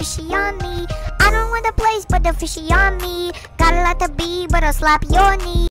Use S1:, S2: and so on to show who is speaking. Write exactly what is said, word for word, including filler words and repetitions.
S1: fishy on me. I don't want the place, but the fishy on me. Got a lot to be, but I'll slap your knee.